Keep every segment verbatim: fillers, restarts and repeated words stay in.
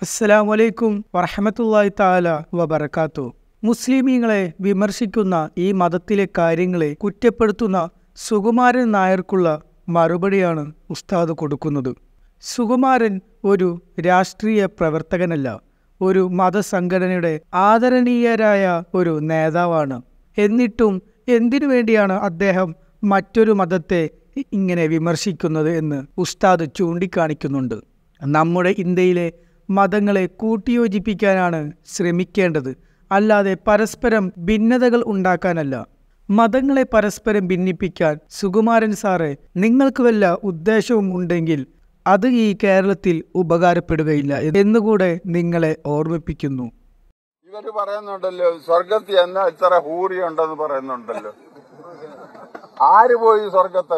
അസ്സലാമു അലൈക്കും വറഹ്മത്തുള്ളാഹി തആല വബറകാതുഹു. മുസ്ലിമീങ്ങളെ വിമർശിക്കുന്ന ഈ മതത്തിലെ കാര്യങ്ങളെ കുറ്റപ്പെടുത്തുന്ന സുകുമാരൻ നായർക്കുള്ള മറുപടിയാണ് ഉസ്താദ് കൊടുക്കുന്നത്. സുകുമാരൻ ഒരു രാഷ്ട്രീയ പ്രവർത്തകനല്ല, ഒരു മതസംഘടനയുടെ ആദരണീയരായ ഒരു നേതാവാണ്. എന്നിട്ടും എന്തിനു വേണ്ടിയാണ് അദ്ദേഹം മറ്റൊരു മതത്തെ ഇങ്ങനെ വിമർശിക്കുന്നത് എന്ന് ഉസ്താദ് ചൂണ്ടിക്കാണിക്കുന്നുണ്ട്. നമ്മുടെ ഇന്ത്യയിലെ മതങ്ങളെ കൂട്ടിയോജിപ്പിക്കാനാണ് ശ്രമിക്കേണ്ടത്, അല്ലാതെ പരസ്പരം ഭിന്നതകൾ ഉണ്ടാക്കാനല്ല. മതങ്ങളെ പരസ്പരം ഭിന്നിപ്പിക്കാൻ സുകുമാരൻ സാറെ നിങ്ങൾക്ക് വല്ല ഉദ്ദേശവും ഉണ്ടെങ്കിൽ അത് ഈ കേരളത്തിൽ ഉപകാരപ്പെടുകയില്ല എന്നുകൂടെ നിങ്ങളെ ഓർമ്മിപ്പിക്കുന്നു. ഇവര് പറയുന്നുണ്ടല്ലോ സ്വർഗത്തിൽ എന്നാ ഇത്ര ഹൂറി ഉണ്ടെന്ന് പറയുന്നുണ്ടല്ലോ. ആര് പോയി സ്വർഗത്ത്?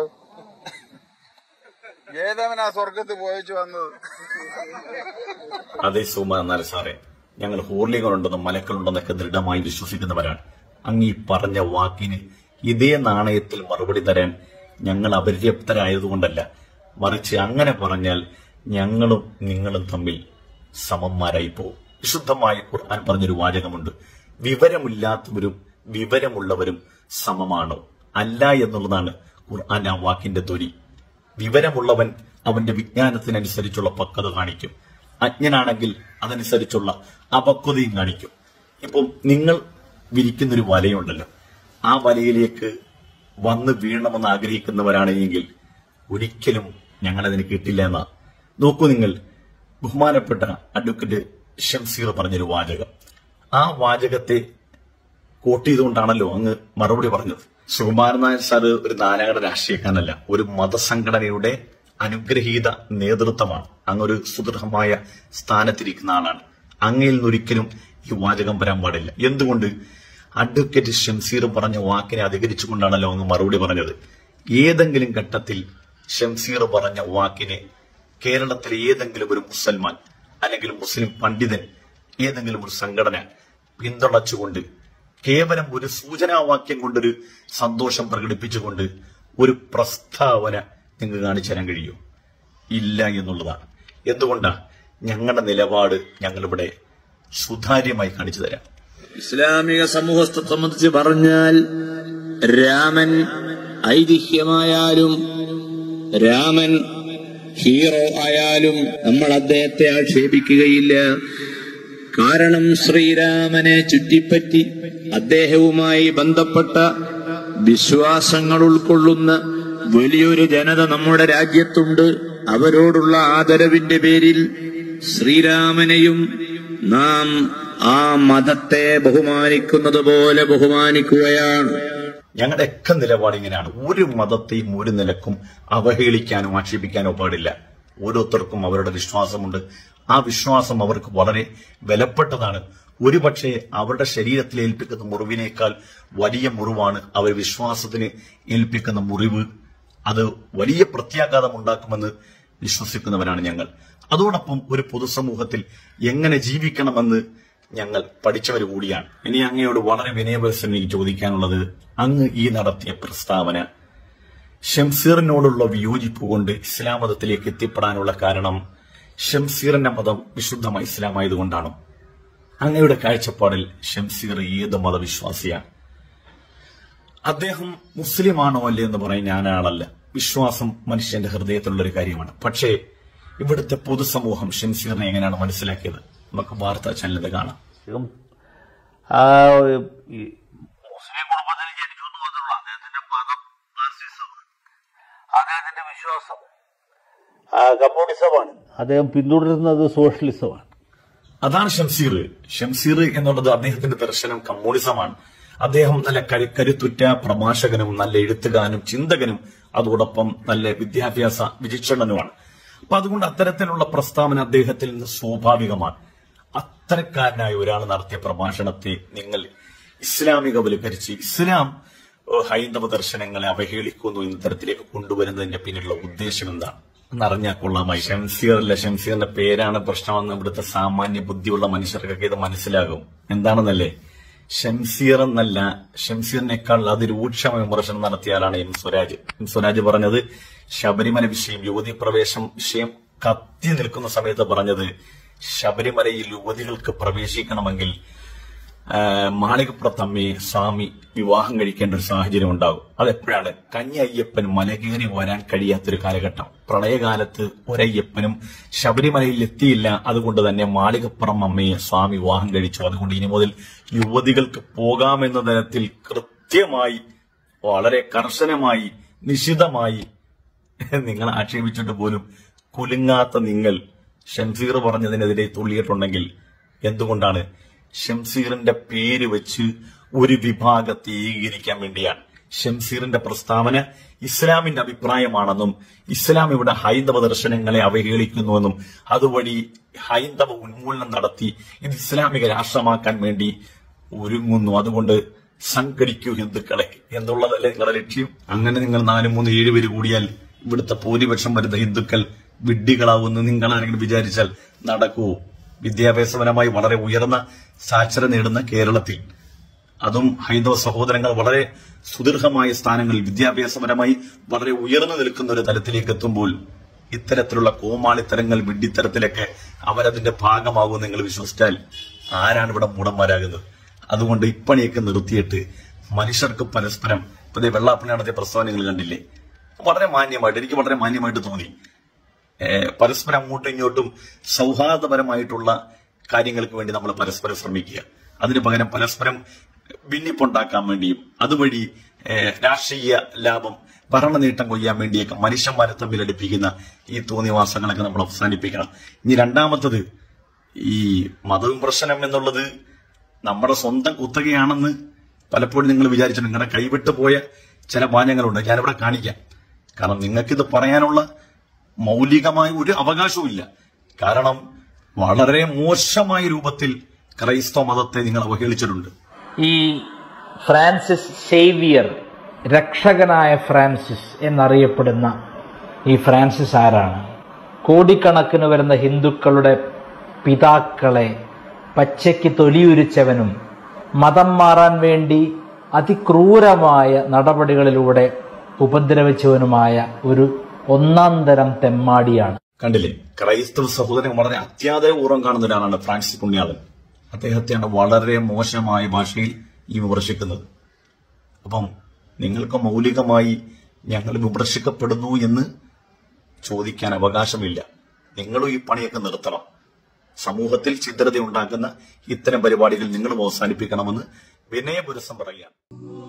ഏതവനാ സ്വർഗത്തിൽ പോയിച്ചു വന്നത്? അതെ സുകുമാരൻ സാറേ, ഞങ്ങൾ ഹൂർലികളുണ്ടെന്നും മലക്കളുണ്ടെന്നൊക്കെ ദൃഢമായി വിശ്വസിക്കുന്നവരാണ്. അങ്ങീ പറഞ്ഞ വാക്കിന് ഇതേ നാണയത്തിൽ മറുപടി തരാൻ ഞങ്ങൾ അപര്യാപ്തരായതുകൊണ്ടല്ല, മറിച്ച് അങ്ങനെ പറഞ്ഞാൽ ഞങ്ങളും നിങ്ങളും തമ്മിൽ സമന്മാരായി പോകും. വിശുദ്ധമായ ഖുർആൻ പറഞ്ഞൊരു വാചകമുണ്ട്, വിവരമില്ലാത്തവരും വിവരമുള്ളവരും സമമാണോ? അല്ല എന്നുള്ളതാണ് ഖുർആൻ ആ വാക്കിന്റെ ധ്വനി. വിവരമുള്ളവൻ അവന്റെ വിജ്ഞാനത്തിനനുസരിച്ചുള്ള പക്വത കാണിക്കും, അജ്ഞനാണെങ്കിൽ അതനുസരിച്ചുള്ള അപക്വതയും കാണിക്കും. ഇപ്പം നിങ്ങൾ വിരിക്കുന്നൊരു വലയുണ്ടല്ലോ, ആ വലയിലേക്ക് വന്ന് വീഴണമെന്ന് ആഗ്രഹിക്കുന്നവരാണെങ്കിൽ ഒരിക്കലും ഞങ്ങളതിന് കിട്ടില്ല എന്നാ. നോക്കൂ, നിങ്ങൾ ബഹുമാനപ്പെട്ട അഡ്വക്കേറ്റ് ഷംസീർ പറഞ്ഞൊരു വാചകം, ആ വാചകത്തെ കോട്ട് ചെയ്തുകൊണ്ടാണല്ലോ അങ്ങ് മറുപടി പറഞ്ഞത്. സുകുമാരൻ നായർ സാറ് ഒരു നാലാകട രാഷ്ട്രീയക്കാരനല്ല, ഒരു മതസംഘടനയുടെ അനുഗ്രഹീത നേതൃത്വമാണ്. അങ്ങൊരു സുദൃഢമായ സ്ഥാനത്തിരിക്കുന്ന ആളാണ്. അങ്ങയിൽ നിന്നൊരിക്കലും ഈ വാചകം വരാൻ പാടില്ല. എന്തുകൊണ്ട്? അഡ്വക്കേറ്റ് ഷംസീർ പറഞ്ഞ വാക്കിനെ അധികരിച്ചുകൊണ്ടാണല്ലോ അങ്ങ് മറുപടി പറഞ്ഞത്. ഏതെങ്കിലും ഘട്ടത്തിൽ ഷംസീർ പറഞ്ഞ വാക്കിനെ കേരളത്തിലെ ഏതെങ്കിലും ഒരു മുസൽമാൻ അല്ലെങ്കിൽ മുസ്ലിം പണ്ഡിതൻ ഏതെങ്കിലും ഒരു സംഘടന പിന്തുണച്ചുകൊണ്ട് കേവലം ഒരു സൂചനാവാക്യം കൊണ്ടൊരു സന്തോഷം പ്രകടിപ്പിച്ചുകൊണ്ട് ഒരു പ്രസ്താവന നിങ്ങൾക്ക് കാണിച്ചു തരാൻ കഴിയുമോ? ഇല്ല എന്നുള്ളതാണ്. എന്തുകൊണ്ടാ? ഞങ്ങളുടെ നിലപാട് ഞങ്ങളിവിടെ സുതാര്യമായി കാണിച്ചു തരാം. ഇസ്ലാമിക സമൂഹത്തെ സംബന്ധിച്ച് പറഞ്ഞാൽ രാമൻ ഐതിഹ്യമായാലും രാമൻ ഹീറോ ആയാലും നമ്മൾ അദ്ദേഹത്തെ ആക്ഷേപിക്കുകയില്ല. കാരണം ശ്രീരാമനെ ചുറ്റിപ്പറ്റി അദ്ദേഹവുമായി ബന്ധപ്പെട്ട വിശ്വാസങ്ങൾ ഉൾക്കൊള്ളുന്ന വലിയൊരു ജനത നമ്മുടെ രാജ്യത്തുണ്ട്. അവരോടുള്ള ആദരവിന്റെ പേരിൽ ശ്രീരാമനെയും നാം ആ മതത്തെ ബഹുമാനിക്കുന്നത് പോലെ ബഹുമാനിക്കുകയാണ്. ഞങ്ങളുടെയൊക്കെ നിലപാട് ഇങ്ങനെയാണ്. ഒരു മതത്തെയും ഒരു നിലക്കും അവഹേളിക്കാനോ ആക്ഷേപിക്കാനോ പാടില്ല. ഓരോരുത്തർക്കും അവരുടെ വിശ്വാസമുണ്ട്. ആ വിശ്വാസം അവർക്ക് വളരെ വിലപ്പെട്ടതാണ്. ഒരുപക്ഷെ അവരുടെ ശരീരത്തിൽ ഏൽപ്പിക്കുന്ന മുറിവിനേക്കാൾ വലിയ മുറിവാണ് അവർ വിശ്വാസത്തിന് ഏൽപ്പിക്കുന്ന മുറിവ്. അത് വലിയ പ്രത്യാഘാതം ഉണ്ടാക്കുമെന്ന് വിശ്വസിക്കുന്നവരാണ് ഞങ്ങൾ. അതോടൊപ്പം ഒരു പൊതുസമൂഹത്തിൽ എങ്ങനെ ജീവിക്കണമെന്ന് ഞങ്ങൾ പഠിച്ചവർ കൂടിയാണ്. ഇനി അങ്ങയോട് വളരെ വിനയപരിശ്രമം എനിക്ക് ചോദിക്കാനുള്ളത്, അങ്ങ് ഈ നടത്തിയ പ്രസ്താവന ഷംസീറിനോടുള്ള വിയോജിപ്പ് കൊണ്ട് ഇസ്ലാം മതത്തിലേക്ക് എത്തിപ്പെടാനുള്ള കാരണം ഷംസീറിന്റെ മതം വിശുദ്ധമായ ഇസ്ലാം ആയതുകൊണ്ടാണോ? അങ്ങയുടെ കാഴ്ചപ്പാടിൽ ഷംസീർ ഏത് മതവിശ്വാസിയാണ്? അദ്ദേഹം മുസ്ലിമാണോ അല്ലേ എന്ന് പറയാൻ ഞാനാളല്ല. വിശ്വാസം മനുഷ്യന്റെ ഹൃദയത്തിലുള്ളൊരു കാര്യമാണ്. പക്ഷേ ഇവിടുത്തെ പൊതുസമൂഹം ഷംസീറിനെ എങ്ങനെയാണ് മനസ്സിലാക്കിയത്? നമുക്ക് വാർത്താ ചാനലിൽ കാണാം. മുസ്ലിം കുടുംബത്തിൽ ജനിച്ചു എന്ന് പറഞ്ഞുള്ള അദ്ദേഹത്തിന്റെ മതം മാർക്സിസമാണ്, അദ്ദേഹത്തിന്റെ വിശ്വാസം കമ്മ്യൂണിസമാണ്, അദ്ദേഹം പിന്തുടരുന്നത് സോഷ്യലിസമാണ്. അതാണ് ഷംസീർ. ഷംസീർ എന്നുള്ളത് അദ്ദേഹത്തിന്റെ ദർശനം കമ്മ്യൂണിസമാണ്. അദ്ദേഹം നല്ല കരുത്തുറ്റ പ്രഭാഷകനും നല്ല എഴുത്തുകാരനും ചിന്തകനും അതോടൊപ്പം നല്ല വിദ്യാഭ്യാസ വിചക്ഷണനുമാണ്. അപ്പൊ അതുകൊണ്ട് അത്തരത്തിലുള്ള പ്രസ്താവന അദ്ദേഹത്തിൽ നിന്ന് സ്വാഭാവികമാണ്. അത്തരക്കാരനായ ഒരാൾ നടത്തിയ പ്രഭാഷണത്തെ നിങ്ങൾ ഇസ്ലാമികവൽക്കരിച്ച് ഇസ്ലാം ഹൈന്ദവ ദർശനങ്ങളെ അവഹേളിക്കുന്നു എന്ന തരത്തിലേക്ക് കൊണ്ടുവരുന്നതിന്റെ പിന്നിലുള്ള ഉദ്ദേശം എന്താണ് എന്നറിഞ്ഞാൽ കൊള്ളാമായി. ഷംസീറല്ല, ഷംസീറിന്റെ പേരാണ് പ്രശ്നമെന്ന് ഇവിടുത്തെ സാമാന്യ ബുദ്ധിയുള്ള മനുഷ്യർക്കൊക്കെ ഇത് മനസ്സിലാകും. എന്താണെന്നല്ലേ? ഷംസീർ എന്നല്ല, ഷംസീറിനേക്കാൾ അതിരൂക്ഷമായ വിമർശനം നടത്തിയ ആളാണ് എം സ്വരാജ്. എം സ്വരാജ് പറഞ്ഞത് ശബരിമല വിഷയം, യുവതി പ്രവേശം വിഷയം കത്തി നിൽക്കുന്ന സമയത്ത് പറഞ്ഞത് ശബരിമലയിൽ യുവതികൾക്ക് പ്രവേശിക്കണമെങ്കിൽ മാളികപ്പുറത്തമ്മയെ സ്വാമി വിവാഹം കഴിക്കേണ്ട ഒരു സാഹചര്യം ഉണ്ടാകും. അതെപ്പോഴാണ്? കന്യ അയ്യപ്പൻ മലകേറി വരാൻ കഴിയാത്തൊരു കാലഘട്ടം. പ്രളയകാലത്ത് ഒരയ്യപ്പനും ശബരിമലയിൽ എത്തിയില്ല. അതുകൊണ്ട് തന്നെ മാളികപ്പുറം അമ്മയെ സ്വാമി വിവാഹം കഴിച്ചു. അതുകൊണ്ട് ഇനി മുതൽ യുവതികൾക്ക് പോകാമെന്ന തരത്തിൽ കൃത്യമായി, വളരെ കർശനമായി, നിശിതമായി നിങ്ങൾ ആക്ഷേപിച്ചിട്ട് പോലും കുലുങ്ങാത്ത നിങ്ങൾ ഷംസീർ പറഞ്ഞതിനെതിരെ തുള്ളിയിട്ടുണ്ടെങ്കിൽ എന്തുകൊണ്ടാണ്? ഷംസീറിന്റെ പേര് വെച്ച് ഒരു വിഭാഗത്തെ ഏകീകരിക്കാൻ വേണ്ടിയാണ്. ഷംസീറിന്റെ പ്രസ്താവന ഇസ്ലാമിന്റെ അഭിപ്രായമാണെന്നും ഇസ്ലാം ഇവിടെ ഹൈന്ദവ ദർശനങ്ങളെ അവഹേളിക്കുന്നുവെന്നും അതുവഴി ഹൈന്ദവ ഉന്മൂലനം നടത്തി ഇത് ഇസ്ലാമിക രാഷ്ട്രമാക്കാൻ വേണ്ടി ഒരുങ്ങുന്നു. അതുകൊണ്ട് സംഘടിക്കൂ ഹിന്ദുക്കളെ എന്നുള്ളതല്ലേ നിങ്ങളുടെ ലക്ഷ്യം? അങ്ങനെ നിങ്ങൾ നാല് മൂന്ന് ഏഴ് പേര് കൂടിയാൽ ഇവിടുത്തെ ഭൂരിപക്ഷം വരുന്ന ഹിന്ദുക്കൾ വിഡ്ഢികളാവുമെന്ന് നിങ്ങൾ ആരെങ്കിലും വിചാരിച്ചാൽ നടക്കൂ? വിദ്യാഭ്യാസപരമായി വളരെ ഉയർന്ന സാക്ഷരത നേടുന്ന കേരളത്തിൽ, അതും ഹൈന്ദവ സഹോദരങ്ങൾ വളരെ സുദീർഘമായ സ്ഥാനങ്ങളിൽ വിദ്യാഭ്യാസപരമായി വളരെ ഉയർന്നു നിൽക്കുന്ന ഒരു തലത്തിലേക്ക് എത്തുമ്പോൾ ഇത്തരത്തിലുള്ള കോമാളിത്തരങ്ങൾ, വിഡ്ഢിത്തരത്തിലൊക്കെ അവരതിന്റെ ഭാഗമാകും നിങ്ങൾ വിശ്വസിച്ചാൽ ആരാണ് ഇവിടെ മൂടന്മാരാകുന്നത്? അതുകൊണ്ട് ഇപ്പണിയൊക്കെ നിർത്തിയിട്ട് മനുഷ്യർക്ക് പരസ്പരം, ഇപ്പൊ വെള്ളാപ്പള്ളി നടത്തിയ പ്രസ്താവന നിങ്ങൾ കണ്ടില്ലേ? വളരെ മാന്യമായിട്ട്, എനിക്ക് വളരെ മാന്യമായിട്ട് തോന്നി. പരസ്പരം അങ്ങോട്ടും ഇങ്ങോട്ടും സൗഹാർദ്ദപരമായിട്ടുള്ള കാര്യങ്ങൾക്ക് വേണ്ടി നമ്മൾ പരസ്പരം ശ്രമിക്കുക. അതിന് പകരം പരസ്പരം ഭിന്നിപ്പുണ്ടാക്കാൻ വേണ്ടിയും അതുവഴി രാഷ്ട്രീയ ലാഭം, ഭരണ നേട്ടം കൊയ്യാൻ വേണ്ടിയൊക്കെ മനുഷ്യന്മാരെ തമ്മിൽ അടുപ്പിക്കുന്ന ഈ തോന്നിവാസങ്ങളൊക്കെ നമ്മൾ അവസാനിപ്പിക്കണം. ഇനി രണ്ടാമത്തത്, ഈ മതവിമർശനം എന്നുള്ളത് നമ്മുടെ സ്വന്തം കുത്തകയാണെന്ന് പലപ്പോഴും നിങ്ങൾ വിചാരിച്ചു. നിങ്ങളുടെ കൈവിട്ടു പോയ ചില വാചകങ്ങളുണ്ട്, ഞാനിവിടെ കാണിക്കാം. കാരണം നിങ്ങൾക്കിത് പറയാനുള്ള മൗലികമായ ഒരു അവകാശവും ഇല്ല. കാരണം വളരെ മോശമായ രൂപത്തിൽ ക്രൈസ്തവ മതത്തെ നിങ്ങൾ അവഹേളിച്ചിട്ടുണ്ട്. ഈ ഫ്രാൻസിസ് സേവിയർ, രക്ഷകനായ ഫ്രാൻസിസ് എന്നറിയപ്പെടുന്ന ഈ ഫ്രാൻസിസ് ആരാണ്? കോടിക്കണക്കിന് വരുന്ന ഹിന്ദുക്കളുടെ പിതാക്കളെ പച്ചയ്ക്ക് തൊലിയുരിച്ചവനും മതം മാറാൻ വേണ്ടി അതിക്രൂരമായ നടപടികളിലൂടെ ഉപദ്രവിച്ചവനുമായ ഒരു ഒന്നാം തരം തെമ്മാടിയാണ്. കണ്ടില്ലേ? ക്രൈസ്തവ സഹോദരൻ വളരെ അത്യാദരപൂർവ്വം കാണുന്ന ഒരാളാണ് ഫ്രാൻസിസ് പുണ്യാളൻ. അദ്ദേഹത്തെയാണ് വളരെ മോശമായ ഭാഷയിൽ ഈ വിമർശിക്കുന്നത്. അപ്പം നിങ്ങൾക്ക് മൗലികമായി ഞങ്ങൾ വിമർശിക്കപ്പെടുന്നു എന്ന് ചോദിക്കാൻ അവകാശമില്ല. നിങ്ങളും ഈ പണിയൊക്കെ നിർത്തണം. സമൂഹത്തിൽ ഛിദ്രത ഉണ്ടാക്കുന്ന ഇത്തരം പരിപാടികൾ നിങ്ങളും അവസാനിപ്പിക്കണമെന്ന് വിനയപുരസം പറയുകയാണ്.